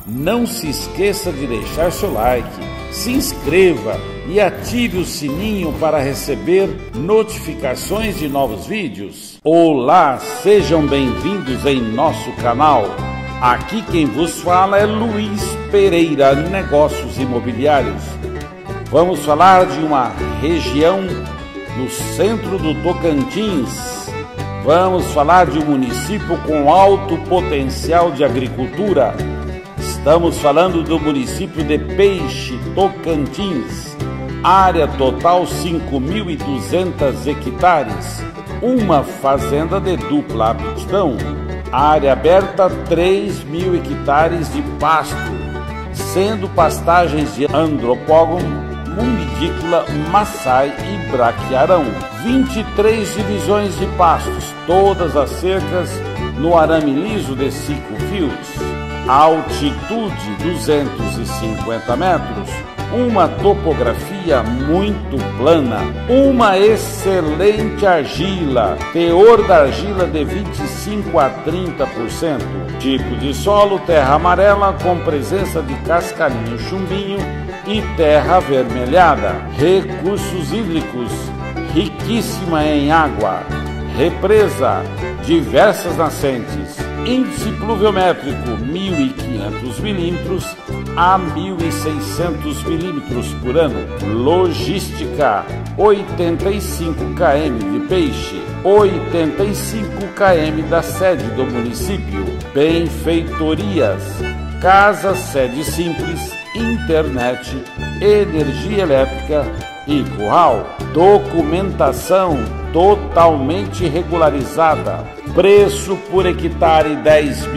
Não se esqueça de deixar seu like, se inscreva e ative o sininho para receber notificações de novos vídeos. Olá, sejam bem-vindos em nosso canal. Aqui quem vos fala é Luiz Pereira, Negócios Imobiliários. Vamos falar de uma região no centro do Tocantins. Vamos falar de um município com alto potencial de agricultura. Estamos falando do município de Peixe, Tocantins. Área total 5.200 hectares. Uma fazenda de dupla aptidão. Área aberta 3.000 hectares de pasto, sendo pastagens de andropógono, mundícula, maçai e braquiarão. 23 divisões de pastos, todas as cercas no arame liso de 5 fios. Altitude 250 metros. Uma topografia muito plana, uma excelente argila, teor da argila de 25 a 30%, tipo de solo terra amarela com presença de cascarinho chumbinho e terra avermelhada, recursos hídricos, riquíssima em água, represa, diversas nascentes, índice pluviométrico 1.500 milímetros a 1.600 milímetros por ano. Logística 85 km de Peixe, 85 km da sede do município. Benfeitorias, casa sede simples, internet, energia elétrica e curral. Documentação totalmente regularizada. Preço por hectare R$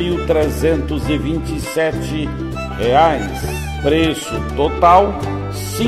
10.327. Preço total R$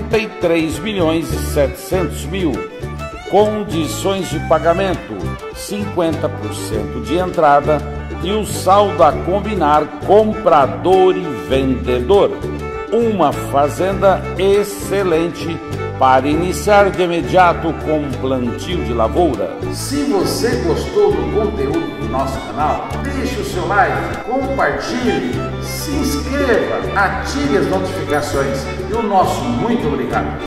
53.700.000. Condições de pagamento: 50% de entrada e o saldo a combinar comprador e vendedor. Uma fazenda excelente para iniciar de imediato com um plantio de lavoura. Se você gostou do conteúdo do nosso canal, deixe o seu like, compartilhe, se inscreva, ative as notificações e o nosso muito obrigado.